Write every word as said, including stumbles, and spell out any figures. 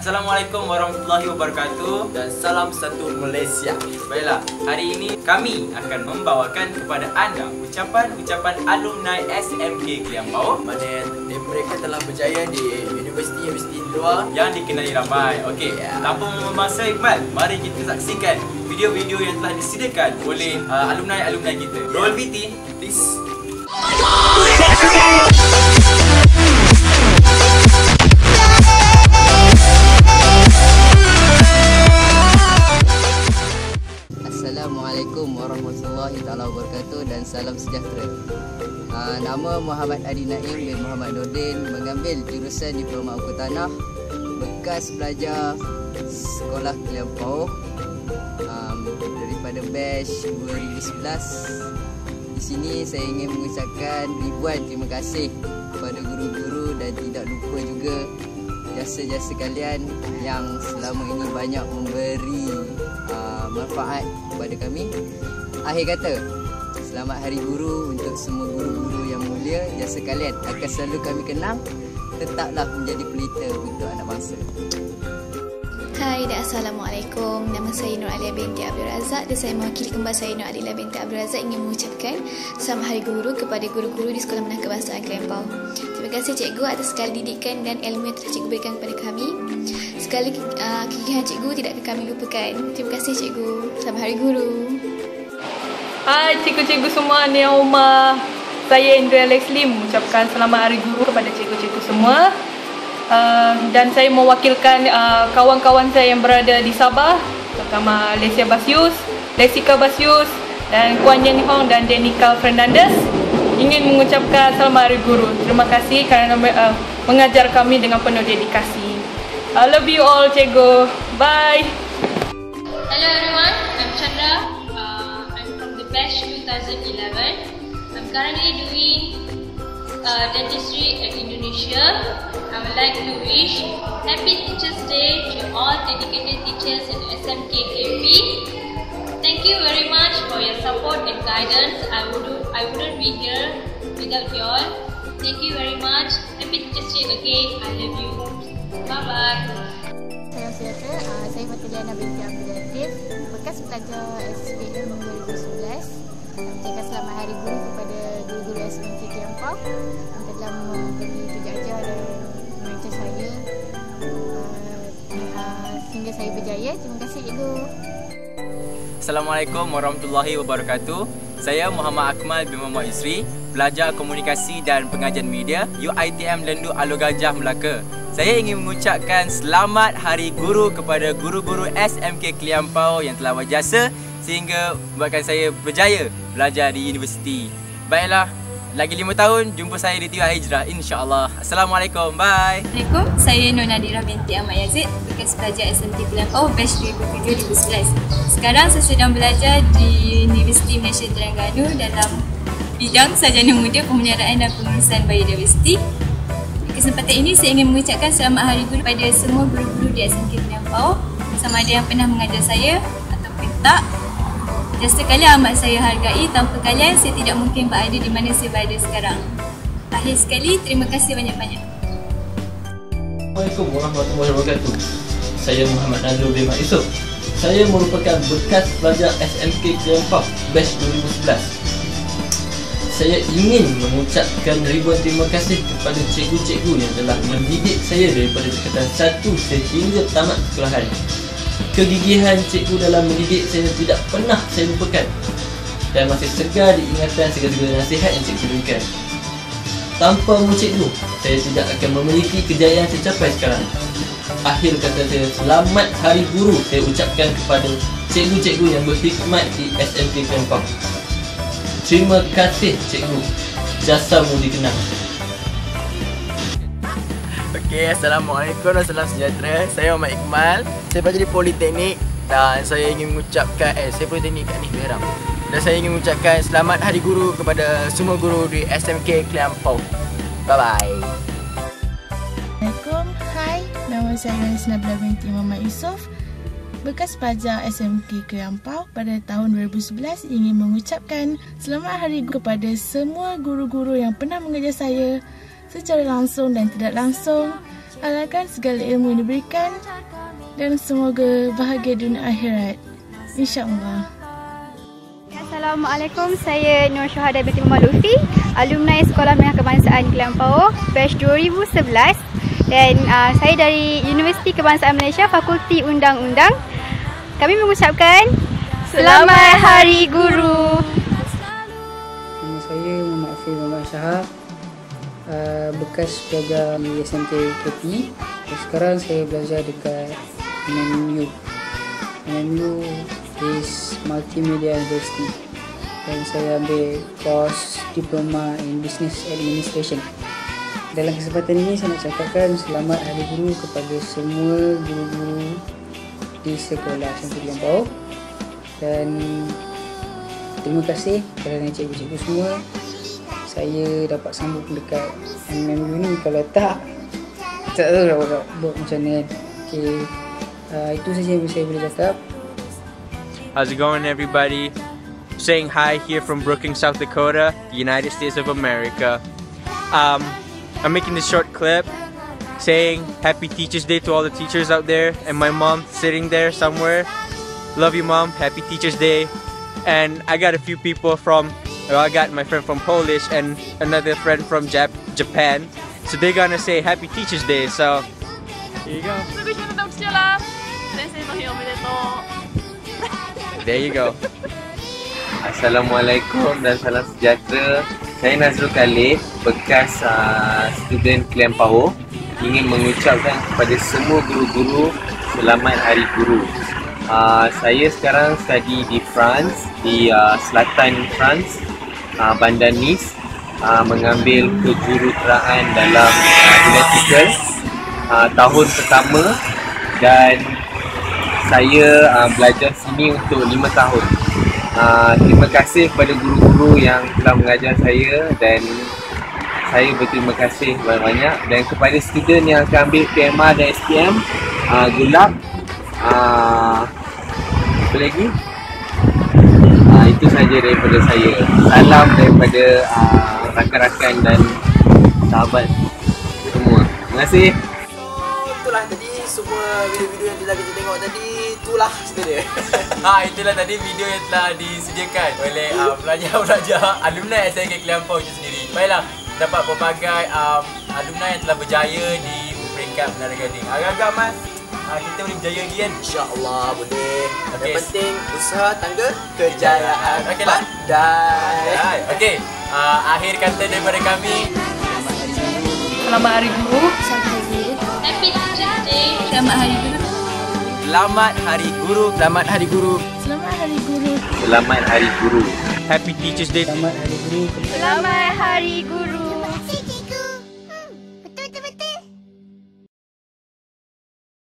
Assalamualaikum warahmatullahi wabarakatuh dan salam satu Malaysia. Baiklah, hari ini kami akan membawakan kepada anda ucapan-ucapan alumni S M K Keliampau mana mereka telah berjaya di universiti-universiti luar yang dikenali ramai. Okey, yeah. Tanpa membuang masa Iqbal, mari kita saksikan video-video yang telah disediakan oleh uh, alumni-alumni kita. Roll V T, please. Assalamualaikum warahmatullahi taala wabarakatuh dan salam sejahtera. Uh, nama Muhammad Adi Naim bin Muhammad Nordin, mengambil jurusan Diploma Ukur Tanah, bekas pelajar sekolah Keliampau um, daripada batch dua ribu sebelas. Di sini saya ingin mengucapkan ribuan terima kasih kepada guru-guru dan tidak lupa juga jasa-jasa kalian yang selama ini banyak memberi uh, manfaat kepada kami. Akhir kata, selamat Hari Guru untuk semua guru-guru yang mulia. Jasa kalian akan selalu kami kenang. Tetaplah menjadi pelita untuk anak bangsa. Hai dan Assalamualaikum. Nama saya Nur Alia binti Abdul Razak dan saya mewakili kembar saya Nur Adila binti Abdul Razak ingin mengucapkan selamat Hari Guru kepada guru-guru di Sekolah Menengah Kebangsaan Keliampau. Terima kasih cikgu atas segala didikan dan ilmu yang telah cikgu berikan kepada kami. Segala uh, kegigihan cikgu tidak akan kami lupakan. Terima kasih cikgu. Selamat Hari Guru. Hai cikgu-cikgu semua, Nia Umar. Saya Indra Alex Lim mengucapkan selamat Hari Guru kepada cikgu-cikgu semua. Uh, dan saya mewakilkan uh, kawan-kawan saya yang berada di Sabah, terutama Lesia Basius, Lesika Basius dan Kuan Yen Hong dan Denika Fernandez, ingin mengucapkan selamat Hari Guru. Terima kasih kerana uh, mengajar kami dengan penuh dedikasi. I love you all, cikgu. Bye. Hello everyone, I'm Chandra. Uh, I'm from the batch two thousand eleven. I'm currently doing uh, dentistry at Indonesia. I would like to wish Happy Teachers Day to all dedicated teachers in S M K K P. Thank you very much for your support and guidance. I wouldn't, I wouldn't be here without you all. Thank you very much. Happy Teachers Day again. I love you. Bye bye. Salam sejahtera. Uh, saya Fatiliana binti Abdul Latif, bekas pelajar S P M dua ribu sebelas. Mengucapkan selamat Hari Guru kepada guru-guru S M K Keliampau yang telah memberi tujaja dan mengajar saya uh, uh, sehingga saya berjaya. Terima kasih cikgu. Assalamualaikum warahmatullahi wabarakatuh. Saya Muhammad Akmal bin Muhammad Isri, pelajar komunikasi dan pengajian media U I T M Lendu Alor Gajah Melaka. Saya ingin mengucapkan selamat Hari Guru kepada guru-guru S M K Keliampau yang telah berjasa sehingga membuatkan saya berjaya belajar di universiti. Baiklah, lagi lima tahun jumpa saya di Tiwak Hijrah insya-Allah. Assalamualaikum. Bye. Assalamualaikum. Saya Nur Nadira binti Ahmad Yazid, bekas pelajar S M K Keliampau batch dua ribu tujuh dua ribu sebelas. Sekarang saya sedang belajar di Universiti Malaysia Terengganu dalam bidang Sarjana Muda Pemeliharaan dan Pengurusan Biodiversiti. Di kesempatan ini saya ingin mengucapkan selamat Hari Guru kepada semua guru-guru di S M K Keliampau, sama ada yang pernah mengajar saya ataupun tak. Jasa kalian amat saya hargai. Tanpa kalian saya tidak mungkin berada di mana saya berada sekarang. Akhir sekali, terima kasih banyak-banyak. Assalamualaikum warahmatullahi wabarakatuh. Saya Muhammad Nazrul bin Mak Yusof. Saya merupakan bekas pelajar S M K Keliampau batch dua ribu sebelas. Saya ingin mengucapkan ribuan terima kasih kepada cikgu-cikgu yang telah mendidik saya daripada tingkatan satu sehingga tamat sekolahan. Kegigihan cikgu dalam mendidik saya tidak pernah saya lupakan dan masih segar diingatan segala-gala nasihat yang cikgu berikan. Tanpa mu cikgu, saya tidak akan memiliki kejayaan yang saya capai sekarang. Akhir kata saya, selamat Hari Guru saya ucapkan kepada cikgu-cikgu yang berkhidmat di S M K Keliampau. Terima kasih cikgu, jasamu dikenang. Okey, Assalamualaikum dan salam sejahtera. Saya Muhammad Iqmal. Saya belajar di Politeknik dan saya ingin mengucapkan eh saya Politeknik kat ni Perak. Dan saya ingin mengucapkan selamat Hari Guru kepada semua guru di S M K Keliampau. Bye bye. Assalamualaikum. Hai, nama saya Raisna Nabila binti Muhammad Yusof. Bekas pelajar S M K Keliampau pada tahun dua ribu sebelas ingin mengucapkan selamat Hari Guru kepada semua guru-guru yang pernah mengajar saya secara langsung dan tidak langsung. Alalkan segala ilmu yang diberikan dan semoga bahagia dunia akhirat. InsyaAllah. Assalamualaikum, saya Nur Syuhada binti Muhammad Lutfi, alumni Sekolah Menengah Kebangsaan Klang Power, batch dua ribu sebelas, dan uh, saya dari Universiti Kebangsaan Malaysia, Fakulti Undang-Undang. Kami mengucapkan Selamat Hari Guru. Nama saya Muhammad Afiq Muhammad Syahab, uh, bekas pelajar di S M K K P. Sekarang saya belajar dekat M M U. M M U is Multimedia University dan saya ambil course Diploma in Business Administration. Dalam kesempatan ini saya nak cakapkan selamat Hari Guru kepada semua guru-guru di sekolah S M K Klang Power, dan terima kasih kerana cikgu-cikgu semua. Saya dapat sambung dekat M M U ni, kalau tak tak tahu nak buat, buat macam mana kan. Okay. Uh, itu saja yang saya boleh cakap. How's it going, everybody? Saying hi here from Brookings, South Dakota, United States of America. Um, I'm making this short clip saying Happy Teachers Day to all the teachers out there, and my mom sitting there somewhere. Love you, Mom. Happy Teachers Day. And I got a few people from, well, I got my friend from Polish and another friend from Jap Japan. So they're gonna say Happy Teachers Day. So here you go. There you go. Assalamualaikum dan salam sejahtera. Saya Nazrul Khalid, bekas uh, student Klang Power, ingin mengucapkan kepada semua guru-guru Selamat Hari Guru. Uh, saya sekarang study di France, di uh, selatan France, uh, Bandar Nice, uh, mengambil kejuruteraan dalam uh, electrical uh, tahun pertama, dan saya uh, belajar sini untuk lima tahun. Uh, terima kasih kepada guru-guru yang telah mengajar saya, dan saya berterima kasih banyak-banyak. Dan kepada student yang akan ambil P M R dan S P M, uh, good luck. Uh, apa lagi? Uh, itu sahaja daripada saya. Salam daripada uh, rakan-rakan dan sahabat semua. Terima kasih. So, itulah tadi semua video-video yang telah kita tengok tadi. Itulah sebenarnya. Ha, itulah tadi video yang telah disediakan oleh uh, pelajar-pelajar alumni S M K Klang Power itu sendiri. Baiklah, dapat pelbagai um, alumni yang telah berjaya di peringkat Menara Gading. Agak-agak Mas, uh, kita boleh berjaya lagi kan? InsyaAllah boleh. Okay. Yang penting usaha tangga kejayaan. Okeylah. Pandai. Okey, uh, akhir kata daripada kami. Selamat Hari Guru. Selamat Hari Guru. Happy Teachers Day. Selamat Hari Guru. Selamat Hari Guru. Selamat Hari Guru. Selamat Hari Guru. Selamat Hari Guru. Happy Teachers Day. Selamat Hari Guru. Selamat Hari Guru.